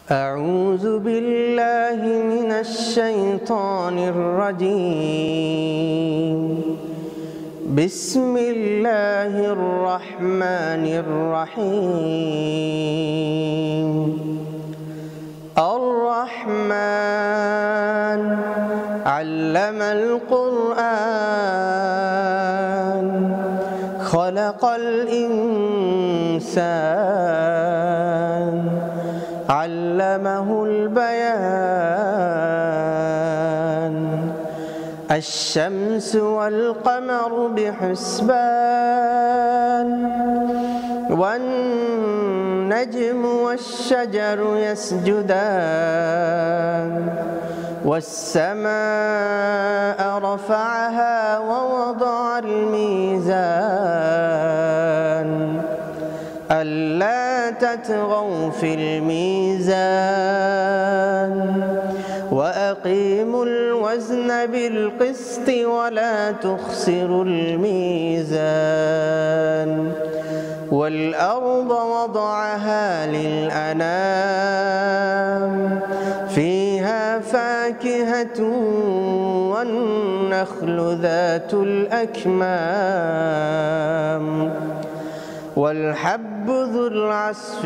أعوذ بالله من الشيطان الرجيم. بسم الله الرحمن الرحيم. الرحمن علم القرآن خلق الإنسان علمه البيان. الشمس والقمر بحسبان والنجم والشجر يسجدان والسماء رفعها ووضع الميزان ألا تطغوا في الميزان وأقيموا الوزن بالقسط ولا تخسروا الميزان. والأرض وضعها للأنام فيها فاكهة والنخل ذات الأكمام والحب ذو العصف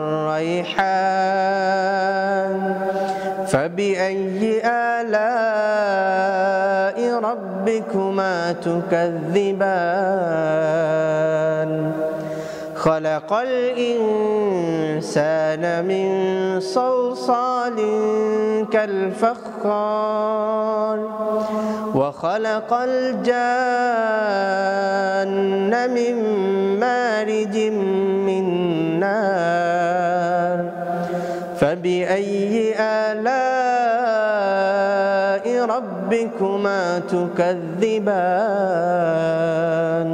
والريحان. فبأي آلاء ربكما تكذبان؟ خلق الإنسان من صلصال كالفخار وخلق الجان من مارج من نار. فبأي آلاء ربكما تكذبان؟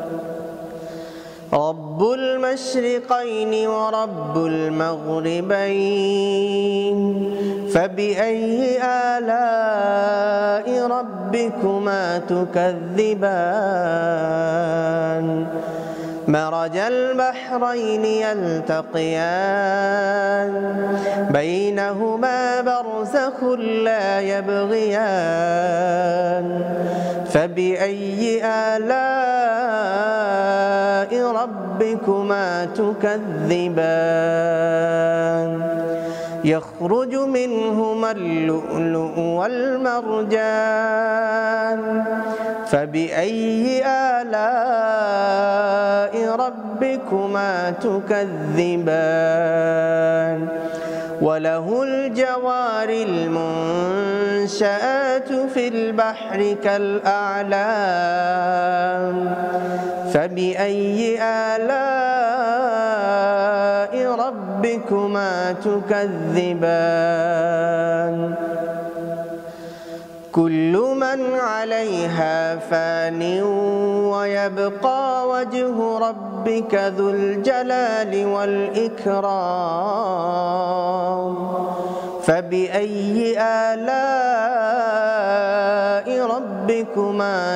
رب المشرقين ورب المغربين. فبأي آلاء ربكما تكذبان؟ مرج البحرين يلتقيان بينهما برزخ لا يبغيان. فبأي آلاء ربكما تكذبان؟ يخرج منهما اللؤلؤ والمرجان. فبأي آلاء ربكما تكذبان؟ وله الجوار المنشآت في البحر كالأعلام. فبأي آلاء ربكما تكذبان؟ كل من عليها فان ويبقى وجه ربك ذو الجلال والإكرام. فبأي آلاء ربكما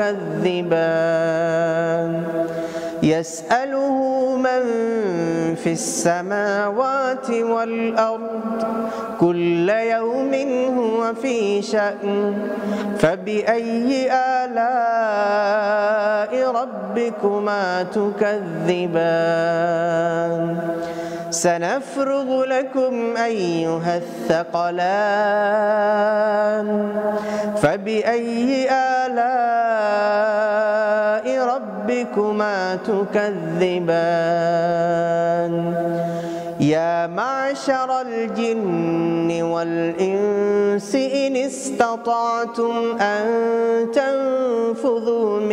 تكذبان؟ يسأله من في السماوات والأرض كل يوم هو في شأن. فبأي آلاء ربكما تكذبان؟ سنفرغ لكم أيها الثقلان. فبأي آلاء ربكما تكذبان؟ يا معشر الجن والإنس إن استطعتم أن تنفذوا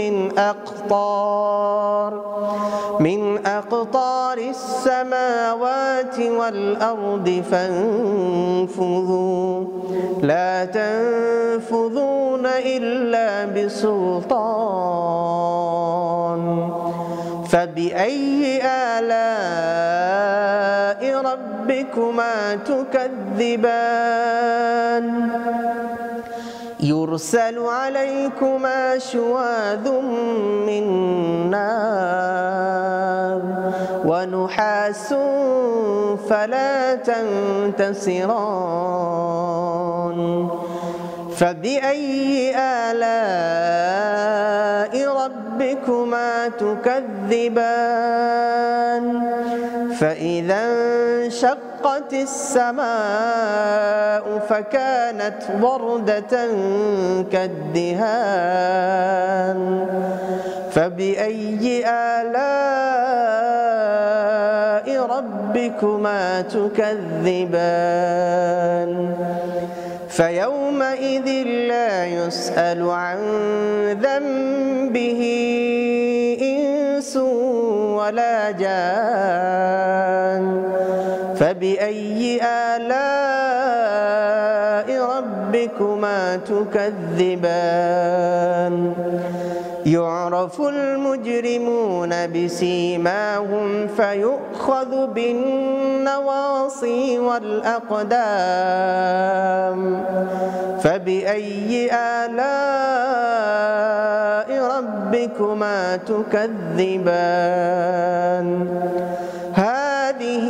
من أقطار السماوات والأرض فانفذوا لا تنفذون إلا بسلطان. فبأي آلاء ربكما تكذبان؟ يرسل عليكما شواظ من نار ونحاس فلا تنتصران فبأي آلاء ربكما تكذبان فإذا انشقت السماء فكانت وردة كالدهان فبأي آلاء ربكما تكذبان فيومئذ لا يسأل عن ذنبه إنس ولا جان فبأي آلاء ربكما تكذبان يعرف المجرمون بسيماهم فيؤخذ بالنواصي والأقدام فبأي آلاء ربكما تكذبان هذه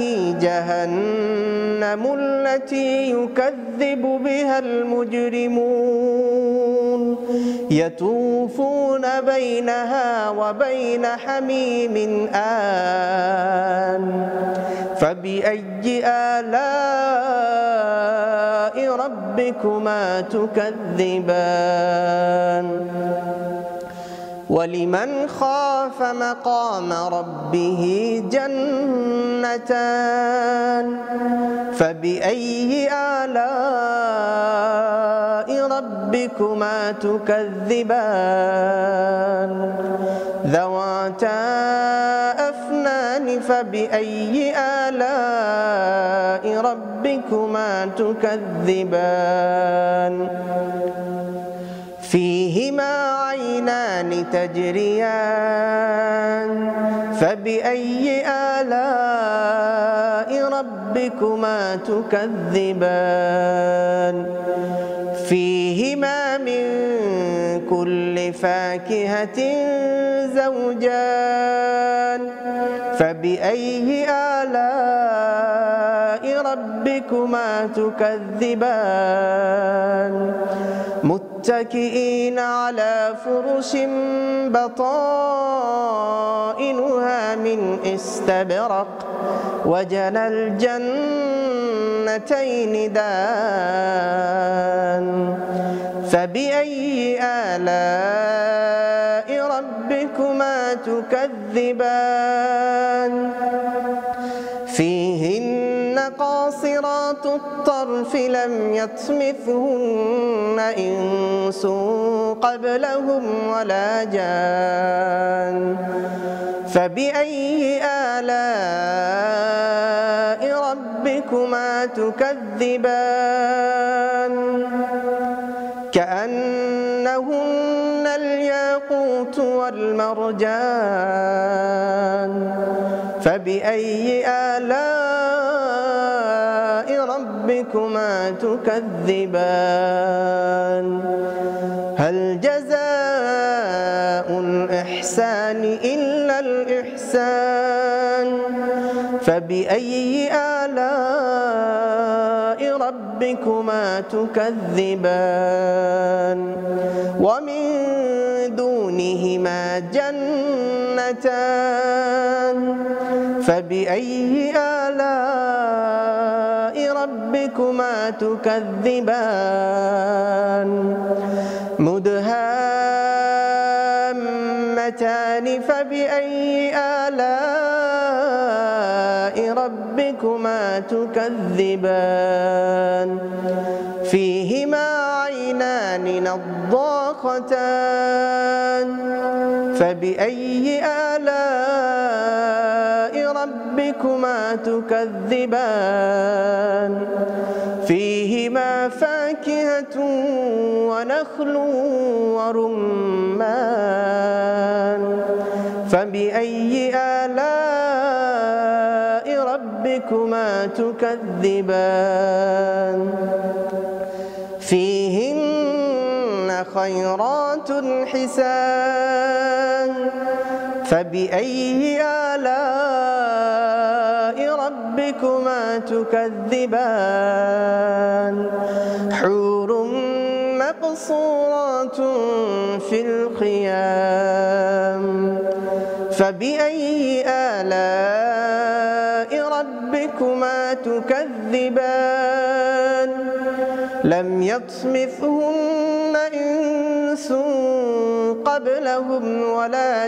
جهنم التي يكذب بها المجرمون يطوفون بينها وبين حميم آن فبأي آلاء ربكما تكذبان ولمن خاف مقام ربه جنتان فبأي آلاء ربكما تكذبان ذواتا أفنان فبأي آلاء ربكما تكذبان فيهما عينان تجريان فبأي آلاء ربكما تكذبان فيهما من كل فاكهة زوجان فبأي آلاء ربكما تكذبان متكئين على فرش بطائنها من استبرق وجنى الجنتين دان فبأي آلاء ربكما تكذبان فيهن قاصرات الطرف لم يطمثهن إنس قبلهم ولا جان فبأي آلاء ربكما تكذبان كأنهن الياقوت والمرجان فبأي آلاء ربكما تكذبان هل جزاء الإحسان إلا الإحسان فبأي آلاء ربكما تكذبان ومن دونهما جنتان فبأي آلاء ربكما تكذبان مدهامتان فبأي آلاء ربكما تكذبان فيهما عينان نضاختان فبأي آلاء ربكما تكذبان فيهما فاكهة ونخل ورمان فبأي آلاء ربكما تكذبان فيهن خيرات حسان فبأي آلاء ربكما تكذبان حور مقصورات في الخيام فبأي آلاء ربكما تكذبان لم يطمثهن إنس قبلهم ولا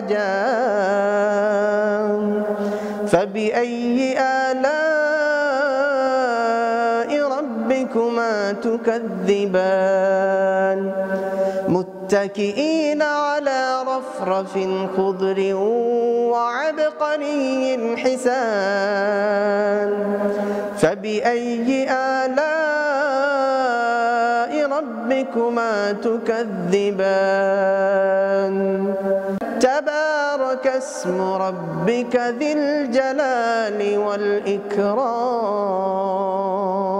جان فبأي آلاء ربكما تكذبان متكئين على رفرف خضر وعبقري حسان فبأي آلاء ربكما تكذبان تبارك اسم ربك ذي الجلال والإكرام